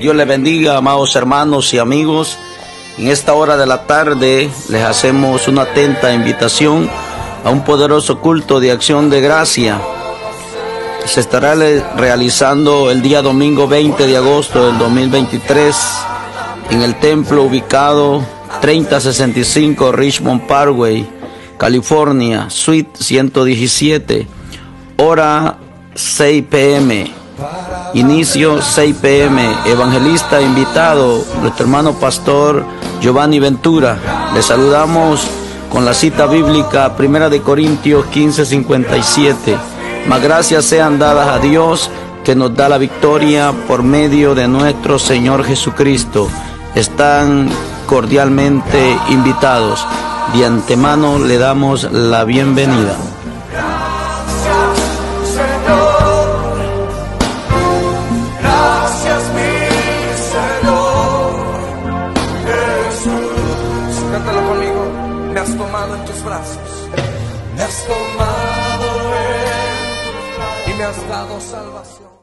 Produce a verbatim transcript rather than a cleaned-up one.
Dios les bendiga, amados hermanos y amigos. En esta hora de la tarde les hacemos una atenta invitación a un poderoso culto de acción de gracia. Se estará realizando el día domingo veinte de agosto del dos mil veintitrés en el templo ubicado treinta sesenta y cinco Richmond Parkway, California, Suite ciento diecisiete, hora seis p m Inicio seis p m Evangelista invitado, nuestro hermano pastor Giovanni Ventura. Le saludamos con la cita bíblica Primera de Corintios quince cincuenta y siete. Mas gracias sean dadas a Dios que nos da la victoria por medio de nuestro Señor Jesucristo. Están cordialmente invitados. De antemano le damos la bienvenida. Cántalo conmigo. Me has tomado en tus brazos. Me has tomado en tus brazos y me has dado salvación.